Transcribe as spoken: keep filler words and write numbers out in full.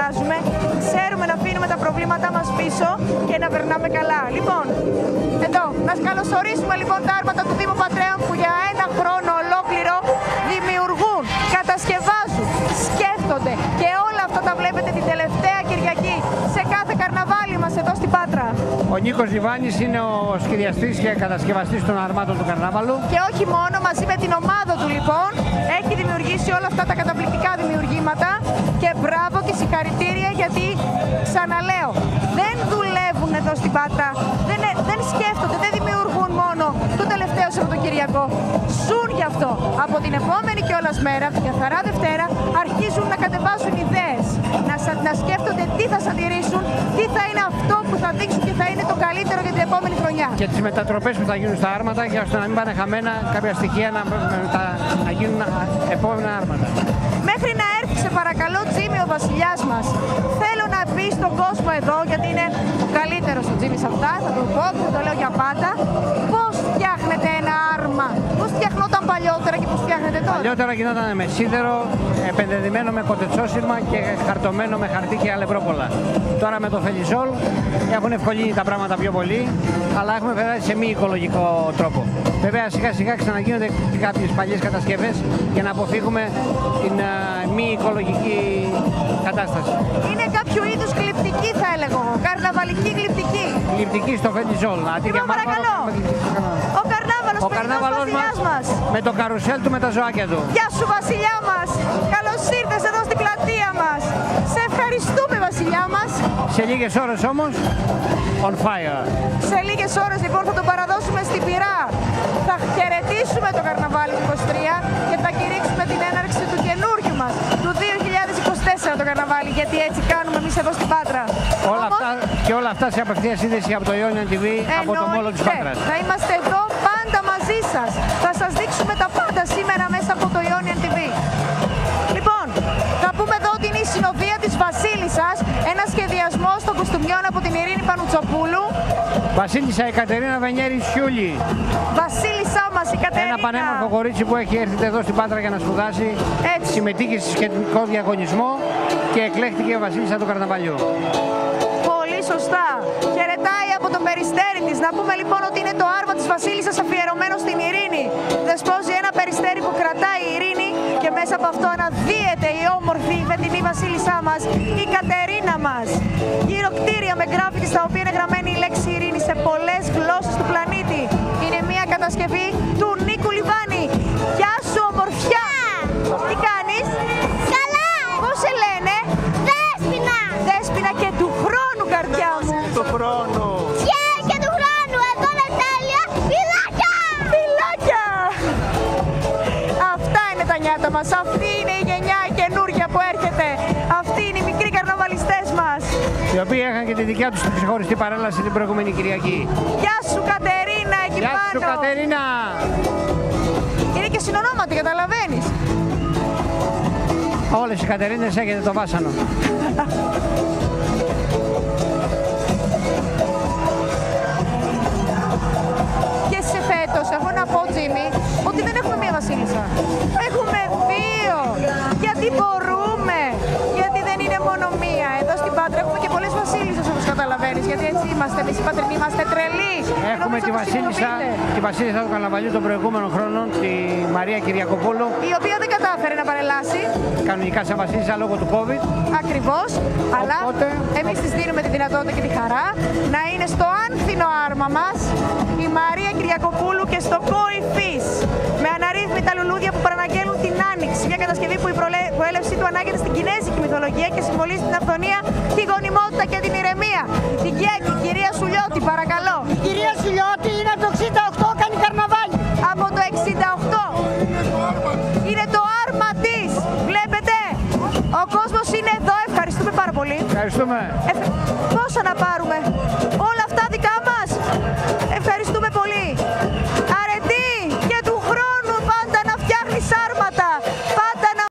βάζουμε, ξέρουμε να αφήνουμε τα προβλήματά μας πίσω και να περνάμε καλά. Λοιπόν, εδώ, να καλωσορίσουμε λοιπόν τα άρματα του Δήμου Πατρέων που για ένα χρόνο ολόκληρο δημιουργούν, κατασκευάζουν, σκέφτονται και όλα αυτά τα βλέπετε την τελευταία Κυριακή σε κάθε καρναβάλι μας εδώ στην Πάτρα. Ο Νίκος Λιβάνης είναι ο σχεδιαστής και κατασκευαστής των αρμάτων του καρνάβαλου. Και όχι μόνο, μαζί με την ομάδα του λοιπόν, έχει δημιουργήσει όλα αυτά τα καταπληκτικά δημιουργήματα και μπράβο και συγχαρητήρια γιατί, ξαναλέω, δεν δουλεύουν εδώ στην Πάτρα, δεν, δεν σκέφτονται, δεν δημιουργούν μόνο το τελευταίο Σαββατοκυριακό. Ζουν γι' αυτό. Από την επόμενη κιόλας μέρα, την καθαρά Δευτέρα, αρχίζουν να κατεβάσουν ιδέες, να, να σκέφτονται τι θα σατηρήσουν, τι θα είναι αυτό που θα δείξουν και θα είναι το καλύτερο για την επόμενη χρονιά. Και τις μετατροπές που θα γίνουν στα άρματα για ώστε να μην πάνε χαμένα κάποια στοιχεία να, να, να γίνουν επόμενα άρματα. Μέχρι να έρθει, σε παρακαλώ, Τζίμι, ο βασιλιάς μας, θέλω να πει στον κόσμο εδώ, γιατί είναι ο καλύτερος ο Τζίμι σε αυτά, θα το πω, θα το λέω για πάντα, πώς φτιάχνετε ένα άρμα, πώς φτιαχνόταν παλιότερα και πώς φτιάχνετε τώρα. Παλιότερα γινόταν με σίδερο, επενδεδημένο με κοτετσόσυρμα και χαρτωμένο με χαρτί και αλευρόπολα. Τώρα με το φελιζόλ έχουν ευκολύνει τα πράγματα πιο πολύ, αλλά έχουμε περάσει σε μη οικολογικό τρόπο. Βέβαια, σιγά σιγά ξαναγίνονται κάποιες παλιές κατασκευές για να αποφύγουμε την uh, μη οικολογική κατάσταση. Είναι κάποιο είδους γλυπτική, θα έλεγα εγώ. Καρναβαλική γλυπτική. Γλυπτική στο φελιζόλ. Λοιπόν, παρακαλώ. Ο καρνάβαλος, ο καρνάβαλος μας, μας με το καρουσέλ του, με τα ζωάκια του. Γεια σου, βασιλιά μας. Καλώς ήρθες εδώ στην πλατεία μας. Σε ευχαριστούμε, βασιλιά μας. Σε λίγες ώρες όμως, on fire. Σε λίγες ώρες λοιπόν θα τον παραδώσουμε στην πυρά. Θα χαιρετήσουμε το καρναβάλι του είκοσι τρία και θα κηρύξουμε την έναρξη του καινούριου μας, του δύο χιλιάδες είκοσι τέσσερα το καρναβάλι, γιατί έτσι κάνουμε εμείς εδώ στην Πάτρα. Όλα Όμως, αυτά, και όλα αυτά σε απευθεία σύνδεση από το Ionian τι βι, από το μόλο της Πάτρας. Θα είμαστε εδώ πάντα μαζί σας. Θα σας δείξουμε τα πάντα σήμερα μέσα από το Ionian τι βι. Λοιπόν, θα πούμε εδώ ότι είναι η συνοδεία της Βασίλισσας, ένα σχεδιασμό των κουστούμιών από την Ειρήνη Πανουτσοπούλου. Βασίλισσα η Κατερίνα Βενιέρη Σιούλη. Βασίλισσά μας η Κατερίνα. Ένα πανέμορφο κορίτσι που έχει έρθει εδώ στην Πάτρα για να σπουδάσει. Έτσι. Συμμετείχε σε σχετικό διαγωνισμό και εκλέχθηκε Βασίλισσα του Καρναβαλιού. Πολύ σωστά. Χαιρετάει από τον περιστέρι της. Να πούμε λοιπόν ότι είναι το άρμα της Βασίλισσας αφιερωμένο στην Ειρήνη. Δεσπόζει ένα περιστέρι που κρατάει η Ειρήνη και μέσα από αυτό αναδύεται η όμορφη βεντινή Βασίλισσά μας, η Κατερίνα μας. Γύρω κτίρια με γκράφιτι στα οποία είναι γραμμένη η λέξη Ειρήνη σε πολλές γλώσσες του πλανήτη. Είναι μια κατασκευή του Νίκου Λιβάνη. Γεια σου, ομορφιά! Τι κάνεις? Καλά! Πώς σε λένε? Δέσποινα! Δέσποινα και του χρόνου, καρδιά μου. Του χρόνου. Και, και του χρόνου! Εδώ με τέλεια! Φυλάκια! Φιλάκια! Αυτά είναι τα νιάτα μας. Αυτή είναι η γενιά η καινούργια που έρχεται. Αυτοί είναι οι μικροί καρναβαλιστές μας. Οι οποίοι είχαν και τη δικιά τους ξεχωριστή παρέλαση την προηγούμενη Κυριακή. Γεια σου, Κατερίνα, εκεί Γεια πάνω. σου, Κατερίνα! Είναι και συνονόματη, καταλαβαίνεις. Όλες οι Κατερίνες έχετε το βάσανο. Και σε φέτος, έχω να πω, Τζίμι, ότι δεν έχουμε μία βασίλισσα. Έχουμε δύο. Γιατί μπορούμε. Γιατί δεν είναι μόνο μία. Εδώ στην Πάτρα έχουμε και πολλές βασίλισσες, όπως καταλαβαίνεις. Γιατί έτσι είμαστε. Εμείς οι Πατρινοί είμαστε τρελοί. Έχουμε τη βασίλισσα, τη βασίλισσα του Καρναβαλιού των προηγούμενων χρόνων, τη Μαρία Κυριακοπούλου. Η οποία δεν κατάφερε να παρελάσει. Κανονικά σαν βασίλισσα λόγω του COVID. Ακριβώς. Αλλά Οπότε- εμείς της δίνουμε τη δυνατότητα και τη χαρά να είναι στο άνθινο άρμα μας η Μαρία Κυριακοπούλου και στο Κόηφης. Με αναρρύθμιτα λουλούδια που παραναγγέλνουν την Άνοιξη. Μια κατασκευή που η προλέ- προέλευσή του ανάγεται στην κινέζικη μυθολογία και συμβολίζει την αυθονία, τη γονιμότητα και την ηρεμία. Την Κιέκη, κυρία Σουλιώτη, παρακαλώ. Η κυρία Σουλιώτη είναι από το εξήντα οκτώ, κάνει καρναβάλι. Από το εξήντα οκτώ. Είναι το άρμα της. Βλέπετε. Ο κόσμος είναι εδώ. Ευχαριστούμε πάρα πολύ. Ευχαριστούμε. Ε, πόσα να πάρουμε?